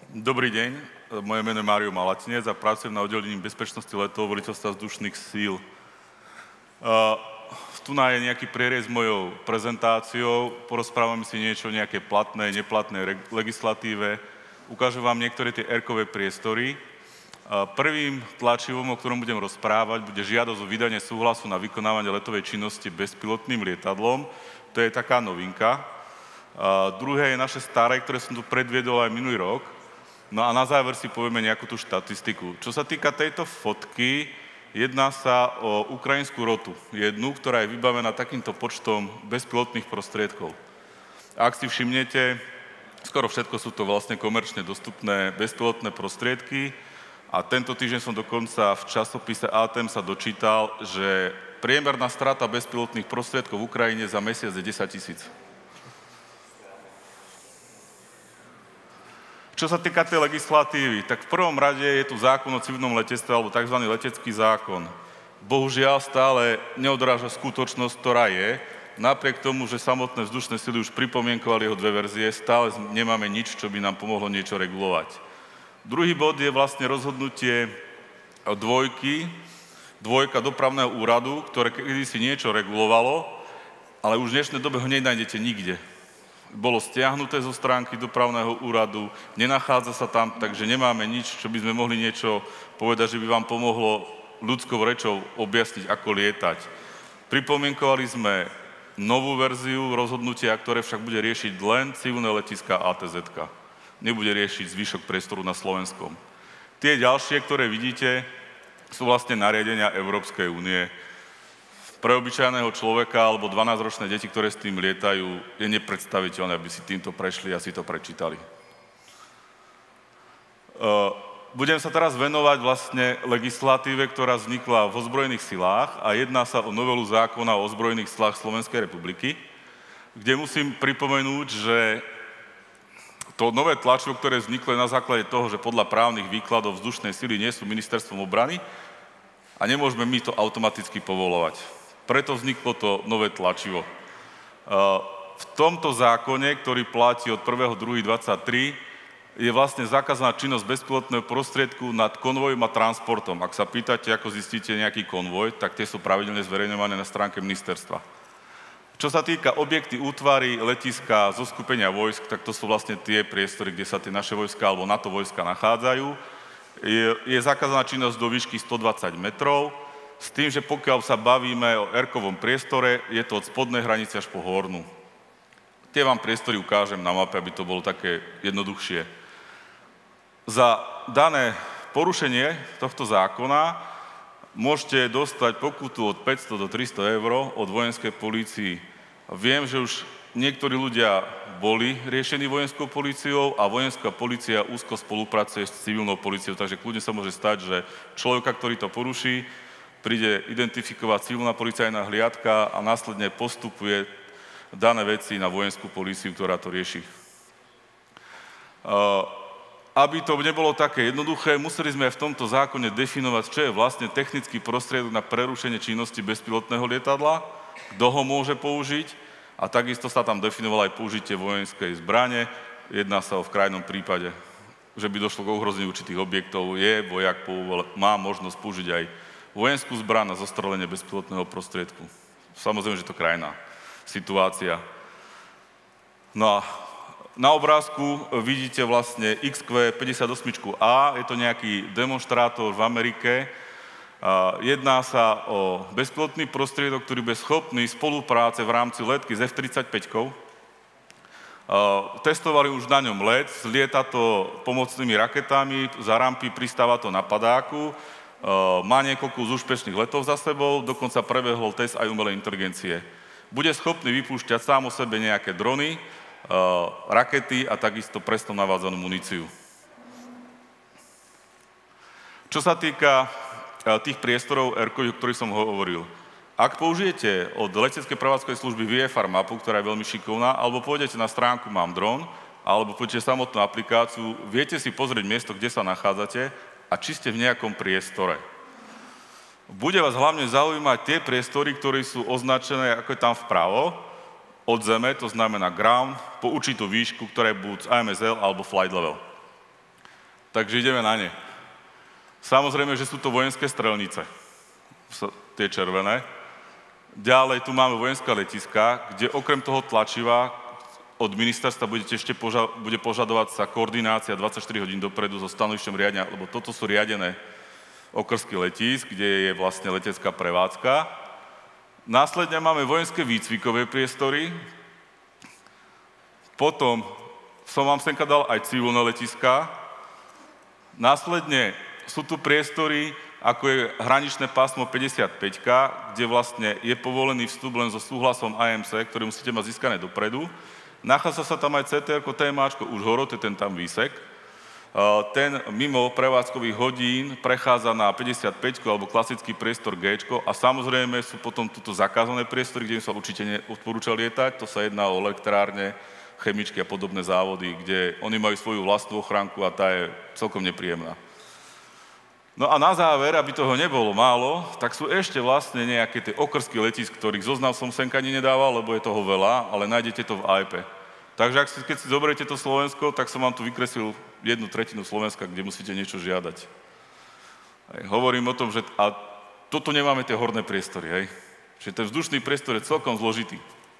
Dobrý deň, moje meno je Mário Malatinec a pracujem na oddelení bezpečnosti letov Veliteľstva vzdušných síl. Tu je nejaký prierez s mojou prezentáciou, porozprávame si niečo o nejakej platnej, neplatnej legislatíve, ukážem vám niektoré tie R-kové priestory. Prvým tlačivom, o ktorom budem rozprávať, bude žiadosť o vydanie súhlasu na vykonávanie letovej činnosti bezpilotným lietadlom. To je taká novinka. Druhé je naše staré, ktoré som tu predviedol aj minulý rok. No a na záver si povieme nejakú tú štatistiku. Čo sa týka tejto fotky, jedná sa o ukrajinskú rotu. Jednu, ktorá je vybavená takýmto počtom bezpilotných prostriedkov. Ak si všimnete, skoro všetko sú to vlastne komerčne dostupné bezpilotné prostriedky a tento týždeň som dokonca v časopise ATM sa dočítal, že priemerná strata bezpilotných prostriedkov v Ukrajine za mesiac je 10 000. Čo sa týka tej legislatívy, tak v prvom rade je tu zákon o civilnom letectve, alebo tzv. Letecký zákon. Bohužiaľ stále neodráža skutočnosť, ktorá je. Napriek tomu, že samotné vzdušné sily už pripomienkovali jeho dve verzie, stále nemáme nič, čo by nám pomohlo niečo regulovať. Druhý bod je vlastne rozhodnutie dvojka dopravného úradu, ktoré kedysi niečo regulovalo, ale už v dnešnej dobe ho nenájdete nikde. Bolo stiahnuté zo stránky dopravného úradu, nenachádza sa tam, takže nemáme nič, čo by sme mohli niečo povedať, že by vám pomohlo ľudskou rečou objasniť, ako lietať. Pripomienkovali sme novú verziu rozhodnutia, ktoré však bude riešiť len civilné letiská ATZ-ka. Nebude riešiť zvyšok priestoru na Slovenskom. Tie ďalšie, ktoré vidíte, sú vlastne nariadenia Európskej únie. Pre obyčajného človeka alebo 12-ročné deti, ktoré s tým lietajú, je nepredstaviteľné, aby si týmto prešli a si to prečítali. Budem sa teraz venovať vlastne legislatíve, ktorá vznikla v ozbrojených silách a jedná sa o novelu zákona o ozbrojených silách Slovenskej republiky, kde musím pripomenúť, že to nové tlačivo, ktoré vzniklo na základe toho, že podľa právnych výkladov vzdušnej sily nie sú ministerstvom obrany a nemôžeme my to automaticky povolovať. Preto vzniklo to nové tlačivo. V tomto zákone, ktorý platí od 1.2.23, je vlastne zakázaná činnosť bezpilotného prostriedku nad konvojom a transportom. Ak sa pýtate, ako zistíte nejaký konvoj, tak tie sú pravidelne zverejňované na stránke ministerstva. Čo sa týka objekty, útvary, letiska, zoskupenia vojsk, tak to sú vlastne tie priestory, kde sa tie naše vojska alebo NATO vojska nachádzajú. Je zakázaná činnosť do výšky 120 metrov, s tým, že pokiaľ sa bavíme o R-kovom priestore, je to od spodnej hranice až po hornú. Tie vám priestory ukážem na mape, aby to bolo také jednoduchšie. Za dané porušenie tohto zákona môžete dostať pokutu od 500 do 300 eur od vojenskej polícii. Viem, že už niektorí ľudia boli riešení vojenskou políciou a vojenská polícia úzko spolupracuje s civilnou políciou, takže kľudne sa môže stať, že človeka, ktorý to poruší, príde identifikovať civilná policajná hliadka a následne postupuje dané veci na vojenskú políciu, ktorá to rieši. Aby to nebolo také jednoduché, museli sme aj v tomto zákone definovať, čo je vlastne technický prostriedok na prerušenie činnosti bezpilotného lietadla, kto ho môže použiť a takisto sa tam definovalo aj použitie vojenskej zbrane. Jedná sa o v krajnom prípade, že by došlo k ohrozeniu určitých objektov, vojak má možnosť použiť aj vojenskú zbraň na zostrelenie bezpilotného prostriedku. Samozrejme, že to krajná situácia. No a na obrázku vidíte vlastne XQ-58A, je to nejaký demonštrátor v Amerike. Jedná sa o bezpilotný prostriedok, ktorý bude schopný spolupráce v rámci letky s F-35. Testovali už na ňom let, zlieta to pomocnými raketami, za rampy pristáva to na padáku, má niekoľko úspešných letov za sebou, dokonca prebehol test aj umelej inteligencie. Bude schopný vypúšťať sám o sebe nejaké drony, rakety a takisto prestom navádzanú muníciu. Čo sa týka tých priestorov R-kových, o ktorých som hovoril, ak použijete od leteckej prevádzkovej služby VFR mapu, ktorá je veľmi šikovná, alebo pôjdete na stránku Mám dron, alebo pôjdete samotnú aplikáciu, viete si pozrieť miesto, kde sa nachádzate a či ste v nejakom priestore. Bude vás hlavne zaujímať tie priestory, ktoré sú označené, ako je tam vpravo, od zeme, to znamená ground, po určitú výšku, ktorá je buď AMSL alebo flight level. Takže ideme na ne. Samozrejme, že sú to vojenské strelnice, tie červené. Ďalej tu máme vojenské letiska, kde okrem toho tlačiva od ministerstva bude požadovať sa koordinácia 24 hodín dopredu so stanovišťom riadenia, lebo toto sú riadené okrsky letísk, kde je vlastne letecká prevádzka. Následne máme vojenské výcvikové priestory. Potom som vám senka dal aj civilné letiská. Následne sú tu priestory, ako je hraničné pásmo 55, kde vlastne je povolený vstup len so súhlasom AMC, ktorý musíte mať získané dopredu. Nachádza sa tam aj CTR-ko TMAčko Užhorod, to je ten tam výsek. Ten mimo prevádzkových hodín prechádza na 55 alebo klasický priestor G a samozrejme sú potom tuto zakázané priestory, kde im sa určite neodporúča lietať. To sa jedná o elektrárne, chemičky a podobné závody, kde oni majú svoju vlastnú ochránku a tá je celkom nepríjemná. No a na záver, aby toho nebolo málo, tak sú ešte vlastne nejaké tie okrsky letísk, ktorých zoznam som senka ani nedával, lebo je toho veľa, ale nájdete to v AIP. Takže keď si zoberiete to Slovensko, tak som vám tu vykreslil 1/3 Slovenska, kde musíte niečo žiadať. Hovorím o tom, že a toto nemáme tie horné priestory, hej. Čiže ten vzdušný priestor je celkom zložitý.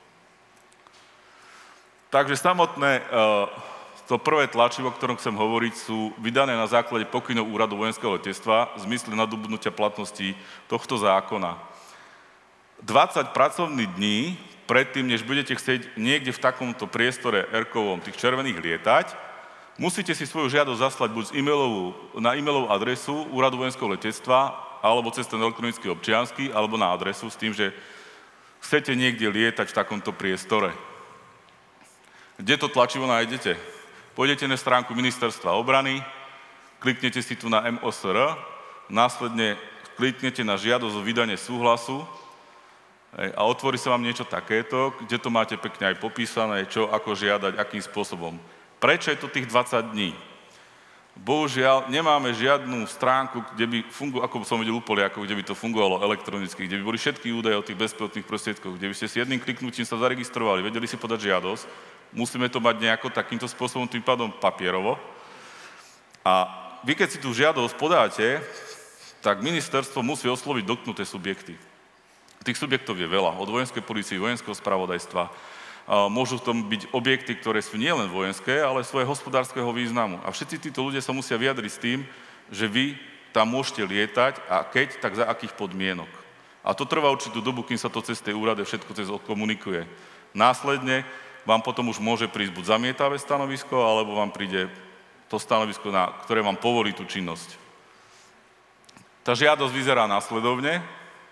Takže samotné to prvé tlačivo, o ktorom chcem hovoriť, sú vydané na základe pokynov Úradu vojenského letectva v zmysle nadobudnutia platnosti tohto zákona. 20 pracovných dní predtým, než budete chcieť niekde v takomto priestore R-kovom tých červených lietať, musíte si svoju žiadosť zaslať buď na e-mailovú adresu Úradu vojenského letectva, alebo cez ten elektronický občiansky, alebo na adresu s tým, že chcete niekde lietať v takomto priestore. Kde to tlačivo nájdete? Pôjdete na stránku Ministerstva obrany, kliknete si tu na MOSR, následne kliknete na žiadosť o vydanie súhlasu a otvorí sa vám niečo takéto, kde to máte pekne aj popísané, čo, ako žiadať, akým spôsobom. Prečo je to tých 20 dní? Bohužiaľ, nemáme žiadnu stránku, kde by fungovalo, ako som videl u Poliakov, kde by to fungovalo elektronicky, kde by boli všetky údaje o tých bezpilotných prostriedkoch, kde by ste si jedným kliknutím sa zaregistrovali, vedeli si podať žiadosť. Musíme to mať nejako takýmto spôsobom, tým pádom papierovo. A vy, keď si tú žiadosť podáte, tak ministerstvo musí osloviť dotknuté subjekty. Tých subjektov je veľa, od vojenskej polície, vojenského spravodajstva. Môžu v tom byť objekty, ktoré sú nielen vojenské, ale svoje hospodárskeho významu. A všetci títo ľudia sa musia vyjadriť s tým, že vy tam môžete lietať a keď, tak za akých podmienok. A to trvá určitú dobu, kým sa to cez tej úrade všetko cez odkomunikuje. Následne vám potom už môže prísť buď zamietavé stanovisko, alebo vám príde to stanovisko, ktoré vám povolí tú činnosť. Tá žiadosť vyzerá následovne.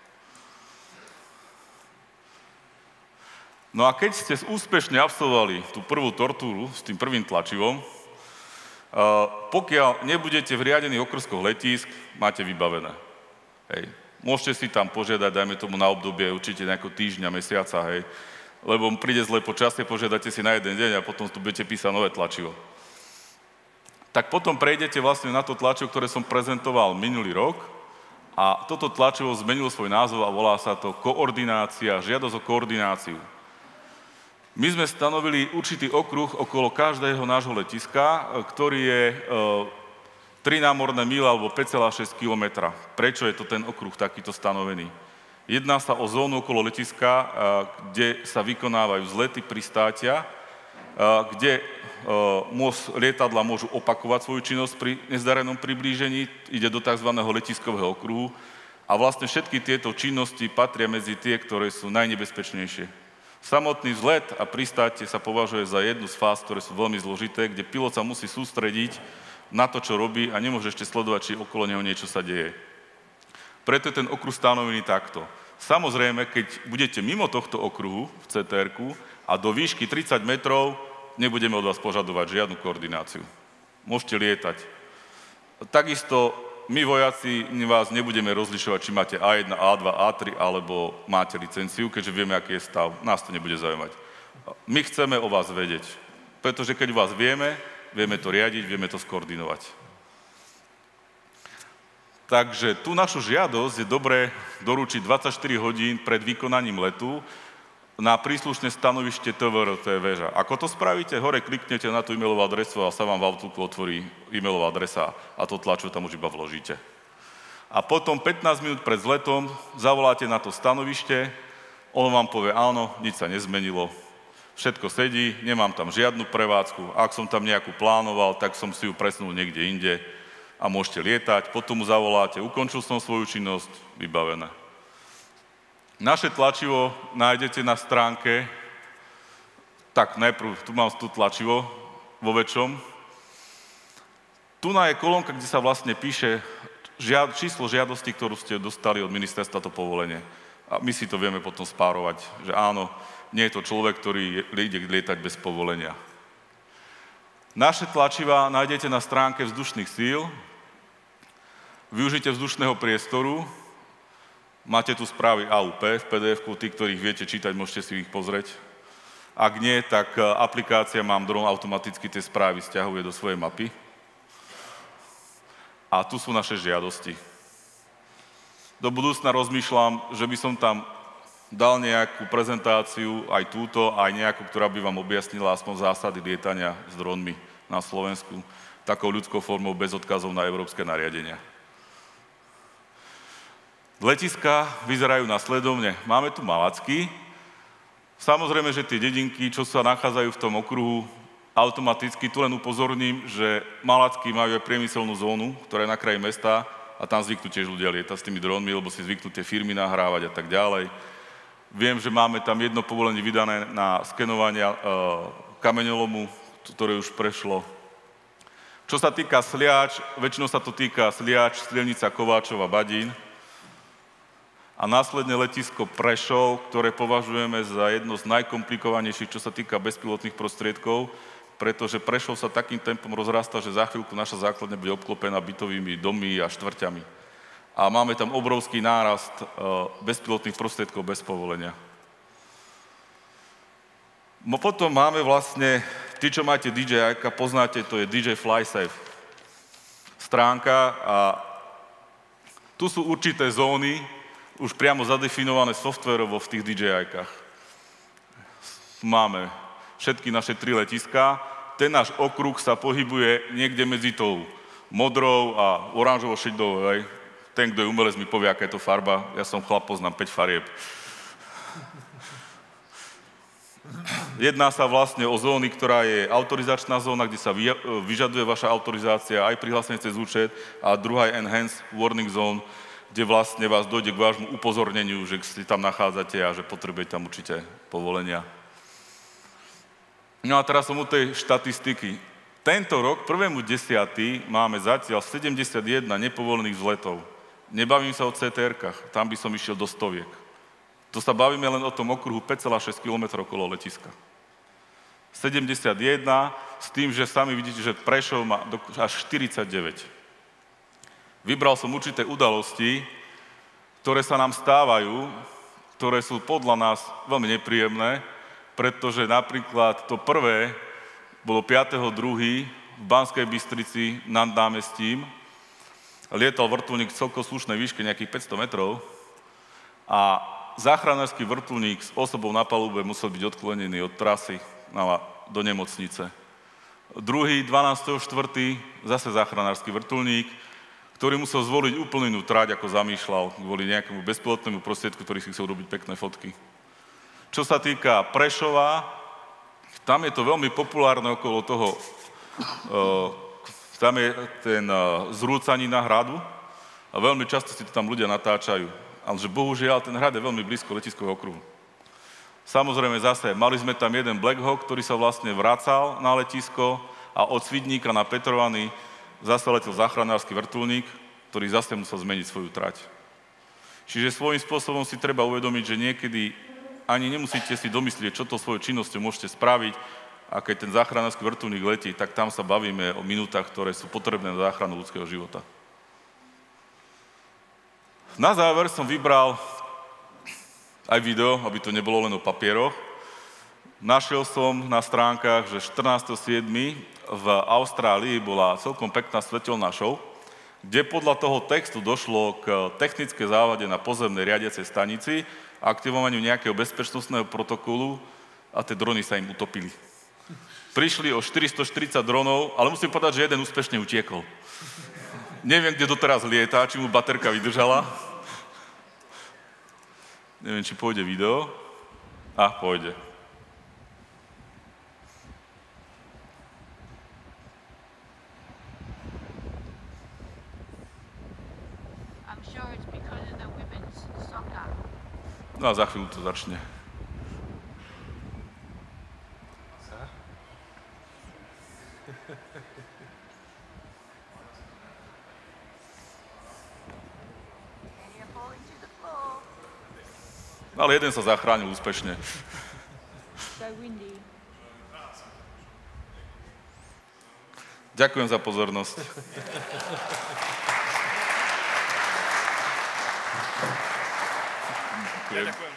No a keď ste úspešne absolvovali tú prvú tortúru s tým prvým tlačivom, pokiaľ nebudete v riadených okrskoch letísk, máte vybavené. Hej. Môžete si tam požiadať, dajme tomu na obdobie určite nejakého týždňa, mesiaca, hej. Lebo príde zlé počasie, požiadate si na jeden deň a potom tu budete písať nové tlačivo. Tak potom prejdete vlastne na to tlačivo, ktoré som prezentoval minulý rok a toto tlačivo zmenilo svoj názov a volá sa to koordinácia, žiadosť o koordináciu. My sme stanovili určitý okruh okolo každého nášho letiska, ktorý je 3 námorné míle alebo 5,6 kilometra. Prečo je to ten okruh takýto stanovený? Jedná sa o zónu okolo letiska, kde sa vykonávajú vzlety, pristátia, kde lietadla môžu opakovať svoju činnosť pri nezdarenom priblížení, ide do tzv. Letiskového okruhu a vlastne všetky tieto činnosti patria medzi tie, ktoré sú najnebezpečnejšie. Samotný vzlet a pristátie sa považuje za jednu z fáz, ktoré sú veľmi zložité, kde pilot sa musí sústrediť na to, čo robí a nemôže ešte sledovať, či okolo neho niečo sa deje. Preto je ten okruh stanovený takto. Samozrejme, keď budete mimo tohto okruhu v CTR-ku a do výšky 30 metrov, nebudeme od vás požadovať žiadnu koordináciu. Môžete lietať. Takisto my vojaci vás nebudeme rozlišovať, či máte A1, A2, A3, alebo máte licenciu, keďže vieme, aký je stav. Nás to nebude zaujímať. My chceme o vás vedieť, pretože keď vás vieme to riadiť, vieme to skoordinovať. Takže tú našu žiadosť je dobré doručiť 24 hodín pred vykonaním letu na príslušné stanovište TVR, to je väža. Ako to spravíte? Hore kliknete na tú e-mailovú adresu a sa vám v Outlooku otvorí e-mailová adresa a to tlaču tam už iba vložíte. A potom 15 minút pred zletom zavoláte na to stanovište, on vám povie áno, nič sa nezmenilo, všetko sedí, nemám tam žiadnu prevádzku, ak som tam nejakú plánoval, tak som si ju presunul niekde inde a môžete lietať, potom mu zavoláte, ukončil som svoju činnosť, vybavené. Naše tlačivo nájdete na stránke, tak najprv, tu mám tu tlačivo vo väčšom. Tu je kolónka, kde sa vlastne píše číslo žiadosti, ktorú ste dostali od ministerstva to povolenie. A my si to vieme potom spárovať, že áno, nie je to človek, ktorý ide lietať bez povolenia. Naše tlačiva nájdete na stránke vzdušných síl, využite vzdušného priestoru, máte tu správy AUP v PDF-ku, tí, ktorých viete čítať, môžete si ich pozrieť. Ak nie, tak aplikácia Mám dron automaticky tie správy stiahuje do svojej mapy. A tu sú naše žiadosti. Do budúcna rozmýšľam, že by som tam dal nejakú prezentáciu, aj túto, aj nejakú, ktorá by vám objasnila aspoň zásady lietania s dronmi na Slovensku, takou ľudskou formou bez odkazov na európske nariadenia. Letiská vyzerajú nasledovne. Máme tu Malacky. Samozrejme, že tie dedinky, čo sa nachádzajú v tom okruhu, automaticky, tu len upozorním, že Malacky majú aj priemyselnú zónu, ktorá je na kraji mesta a tam zvyknú tiež ľudia lietať s tými dronmi, lebo si zvyknú tie firmy nahrávať a tak ďalej. Viem, že máme tam jedno povolenie vydané na skenovanie kameňolomu, ktoré už prešlo. Čo sa týka Sliač, väčšinou sa to týka Sliač, Strielnica, Kováčov a Badín. A následne letisko Prešov, ktoré považujeme za jedno z najkomplikovanejších, čo sa týka bezpilotných prostriedkov, pretože Prešov sa takým tempom rozrastá, že za chvíľku naša základňa bude obklopená bytovými dommi a štvrťami. A máme tam obrovský nárast bezpilotných prostriedkov bez povolenia. No potom máme vlastne, tí, čo máte DJI-ka, poznáte, to je DJ FlySafe stránka a tu sú určité zóny, už priamo zadefinované softvérovo v tých DJI-kách. Máme všetky naše 3 letiská. Ten náš okruh sa pohybuje niekde medzi tou modrou a oranžovo-šedou. Ten, kto je umelec, mi povie, aká je to farba. Ja som chlap, poznám 5 farieb. Jedná sa vlastne o zóny, ktorá je autorizačná zóna, kde sa vyžaduje vaša autorizácia aj prihlásenie cez účet a druhá je Enhanced Warning Zone, kde vlastne vás dojde k vášmu upozorneniu, že si tam nachádzate a že potrebujete tam určite povolenia. No a teraz som u tej štatistiky. Tento rok, 1.10. máme zatiaľ 71 nepovolených vzletov. Nebavím sa o CTR-kách, tam by som išiel do stoviek. To sa bavíme len o tom okruhu 5,6 km okolo letiska. 71 s tým, že sami vidíte, že Prešov má až 49. Vybral som určité udalosti, ktoré sa nám stávajú, ktoré sú podľa nás veľmi nepríjemné, pretože napríklad to prvé bolo 5.2. v Banskej Bystrici nad námestím. Lietal vrtuľník celkom slušnej výške, nejakých 500 metrov a záchranársky vrtuľník s osobou na palube musel byť odklonený od trasy do nemocnice. Druhý, 12.4. zase záchranársky vrtuľník, ktorý musel zvoliť úplne inú trať, ako zamýšľal, kvôli nejakému bezpilotnému prostriedku, ktorý si chcel robiť pekné fotky. Čo sa týka Prešova, tam je to veľmi populárne okolo toho, tam je ten zrúcanina hradu a veľmi často si to tam ľudia natáčajú. Ale že bohužiaľ ten hrad je veľmi blízko letiskového okruhu. Samozrejme zase, mali sme tam jeden Black Hawk, ktorý sa vlastne vracal na letisko a od Svidníka na Petrovany zase letel záchranársky vrtuľník, ktorý zase musel zmeniť svoju trať. Čiže svojím spôsobom si treba uvedomiť, že niekedy ani nemusíte si domyslieť, čo to svojou činnosťou môžete spraviť, a keď ten záchranársky vrtuľník letí, tak tam sa bavíme o minútach, ktoré sú potrebné na záchranu ľudského života. Na záver som vybral aj video, aby to nebolo len o papieroch. Našiel som na stránkach, že 14.7. v Austrálii bola celkom pekná svetelná show, kde podľa toho textu došlo k technickej závade na pozemnej riadiacej stanici, aktivovaniu nejakého bezpečnostného protokolu a tie drony sa im utopili. Prišli o 440 dronov, ale musím povedať, že jeden úspešne utiekol. Neviem, kde doteraz lietá, či mu baterka vydržala. Neviem, či pôjde video. Pôjde. No a za chvíľu to začne. Ale jeden sa zachránil úspešne. Ďakujem za pozornosť. Ďakujem.